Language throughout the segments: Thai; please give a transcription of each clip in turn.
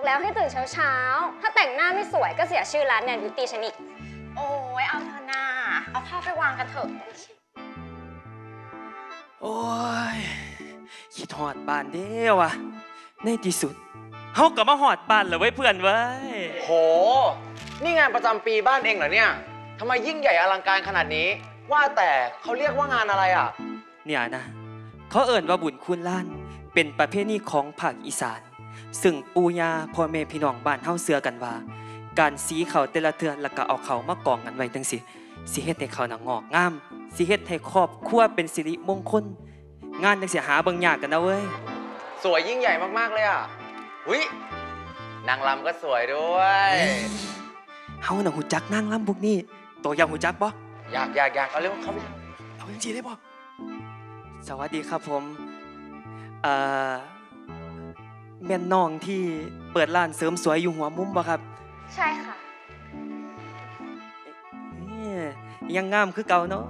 แล้วให้ตื่นเช้าถ้าแต่งหน้าไม่สวยก็เสียชื่อร้านแนนบิวตี้ฉันอีกโอ้ยเอาเถอะนาเอาผ้าไปวางกันเถอะโอ้ยคิดหอดบ้านเด้วะในที่สุดเฮาก็มาหอดบ้านแล้วเว้ยเพื่อนเว้ยโหนี่งานประจำปีบ้านเองเหรอเนี่ยทำไมยิ่งใหญ่อลังการขนาดนี้ว่าแต่เขาเรียกว่างานอะไรอ่ะเนี่ยนะเขาเอิ่นว่าบุญคุณล้านเป็นประเพณีของภาคอีสานซึ่งปู่ย่าพ่อแม่พี่น้องบ้านเฮาเชื่อกันว่าการสีเขาแต่ละเทื่อแล้วก็เอาเขามากองกันไว้จังสิเฮ็ดให้เขาน่ะงอกงามสิเฮ็ดให้ครอบครัวเป็นสิริมงคลงานจังสิหาเบิ่งยากกันนะเว้ยสวยยิ่งใหญ่มากๆเลยอ่ะอุ๊ยนางรำก็สวยด้วยเฮาน่ะฮู้จักนางรำพวกนี้โตอยากฮู้จักบ่อยากเอาเร็วเข้าไปเอาจังซี่ได้บ่สวัสดีครับผมแม่นน้องที่เปิดร้านเสริมสวยอยู่หัวมุมบ่ครับใช่ค่ะนี่ยังงามคือเก่าเนาะ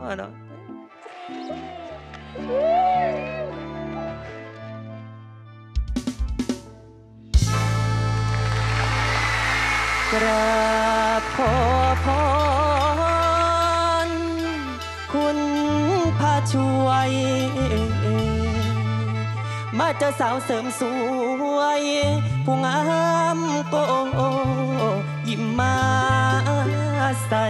กราบขอพรคุณพาช่วยมาเจอสาวเสริมสวยผู้งามโกยิ้มมาใส่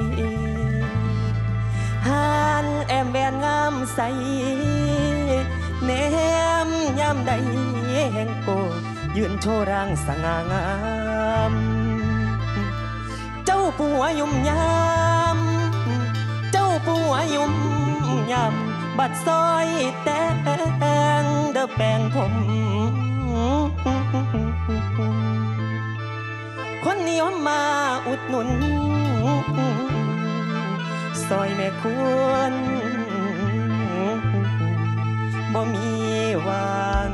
หานแอมแวนงามใสเนมยามใดแห่งโกยืนโชว์ร่างสง่างามเจ้าผู้หัวยุ่มยามเจ้าผู้หัวยุ่มยามบัดซอยแต่งเด้อแปลงผมคนนิยมมาอุดหนุนซอยแม่คุณบ่มีวาง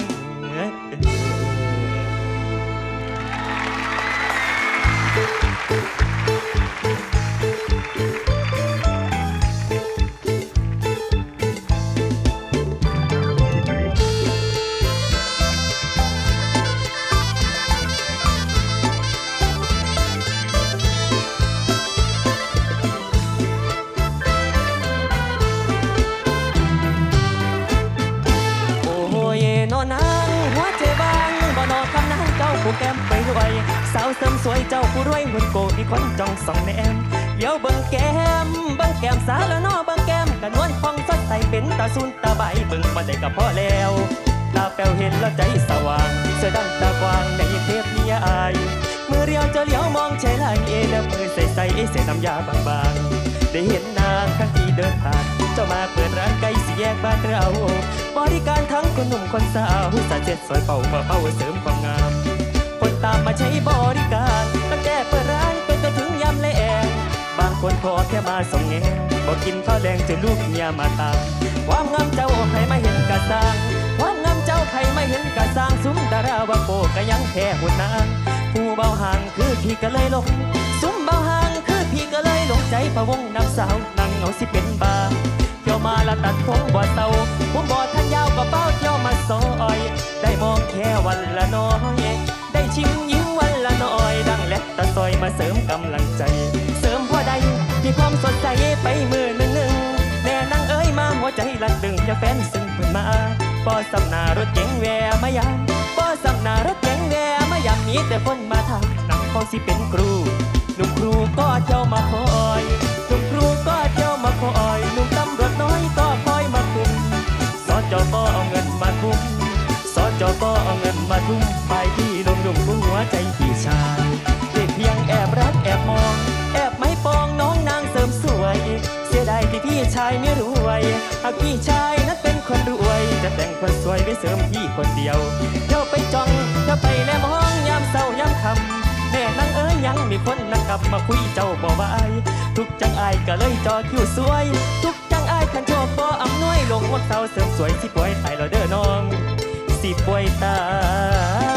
ผู้แก้มไปรวยสาวเสริมสวยเจ้าผู้รวยหุ่นโกมีคนจ้องส่องแนมเดี๋ยวเบิ่งแก้มสาวแล้วนอเบิ่งแก้มกันนวลพองสดใสเป็นตาซุนตาใบเบิ่งมาได้กับพ่อแล้วตาแป๋วเห็นแล้วใจสว่างเสื้อดังตากว้างในเทพนิยายมือเรียวจะเลี้ยวมองใช้ไหลแล้วมือใส่เส้นน้ำยาบางๆได้เห็นนางทั้งที่เดินผ่านเจ้ามาเปิดร้านไก่สี่แยกบ้านเราบริการทั้งคนหนุ่มคนสาวสาเจ็ดซอยเป่าเสริมความงามคนตามมาใช้บริการตั้งแต่เปิดร้านไปจนถึงยามแลงบางคนพอแค่มาส่งแงบอกกินข้าวแดงจนลูกเมียมาตามความงามเจ้าใครมาเห็นกะสร้างความงามเจ้าใครมาเห็นกะสร้างซุ้มดาราว่าโปกะยังแค่หุ่นนางผู้เบาห่างคือพี่ก็เลยลงซุ้มเบาห่างคือพี่ก็เลยลงใจพะวงน้ำสาวนั่งเอาสิเป็นบาเที่ยวมาละตัดผมบ่เศร้าผมบ่ทันยาวก็เป้าเที่ยวมาซอยได้มองแค่วันละน้อยได้ชิมยิ้มวันละน้อยดังและตะซอยมาเสริมกำลังใจเสริมพอใดมีความสดใสไปมือหนึ่งแน่นางเอ้ยมาหัวใจลัดดึงจะแฟนซึ่งเพิ่นมาปอสำนารถเก๋งแวมายามปอสำนารถเก๋งแวมายามมีแต่คนมาทำนั่งพอสิเป็นครูหนุ่มครูก็เจ้ามาคอยหนุ่มครูก็เจ้ามาคอยหนุ่มตำรวจน้อยก็คอยมาคุมสอจก็เอาเงินมาทุ่มสอจก็เอาเงินมาทุ่มไปที่ลงหัวใจพี่ชายเด็กเพียงแอบรักแอบมองแอบไม่ปองน้องนางเสริมสวยเสียดายที่พี่ชายไม่รวยหากพี่ชายนั้นเป็นคนรวยจะแต่งคนสวยไว้เสริมพี่คนเดียวเที่ยวไปจ้องเที่ยวไปแลมองยามเศร้ายามค่ำแม่นางเอ้ยยังมีคนนักกลับมาคุยเจ้าบ่ไหวทุกจังอายก็เลยจอคิวสวยทุกจังอายขันโชคบ่อำนวยลงวัดเสาเสริมสวยสิป่วยตายแล้วเด้อน้องสิป่วยตาย